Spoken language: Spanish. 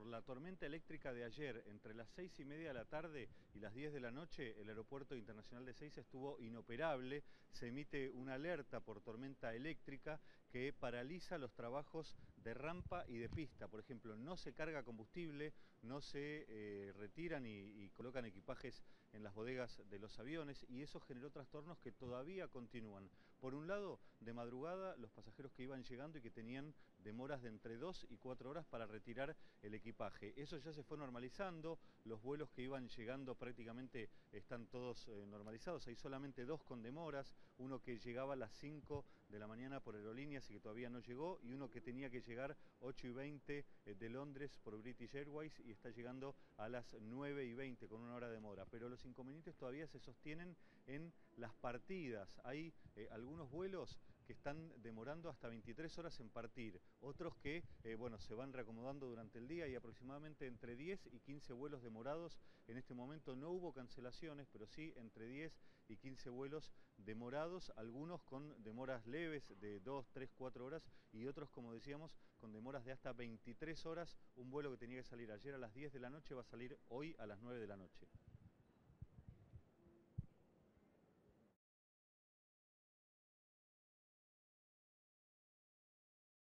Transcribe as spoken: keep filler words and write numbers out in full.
por la tormenta eléctrica de ayer, entre las seis y media de la tarde y las diez de la noche, el Aeropuerto Internacional de Ezeiza estuvo inoperable. Se emite una alerta por tormenta eléctrica que paraliza los trabajos de rampa y de pista. Por ejemplo, no se carga combustible, no se eh, retiran y, y colocan equipajes en las bodegas de los aviones, y eso generó trastornos que todavía continúan. Por un lado, de madrugada, los pasajeros que iban llegando y que tenían demoras de entre dos y cuatro horas para retirar el equipaje. Eso ya se fue normalizando, los vuelos que iban llegando prácticamente están todos eh, normalizados. Hay solamente dos con demoras, uno que llegaba a las cinco de la mañana por Aerolíneas y que todavía no llegó, y uno que tenía que llegar ocho y veinte eh, de Londres por British Airways y está llegando a las nueve y veinte con una hora de demora. Pero los inconvenientes todavía se sostienen en las partidas. Hay eh, algunos vuelos que están demorando hasta veintitrés horas en partir, otros que eh, bueno, se van reacomodando durante el día, y aproximadamente entre diez y quince vuelos demorados. En este momento no hubo cancelaciones, pero sí entre diez y quince vuelos demorados, algunos con demoras leves de dos, tres, cuatro horas, y otros, como decíamos, con demoras de hasta veintitrés horas. Un vuelo que tenía que salir ayer a las diez de la noche va a salir hoy a las nueve de la noche.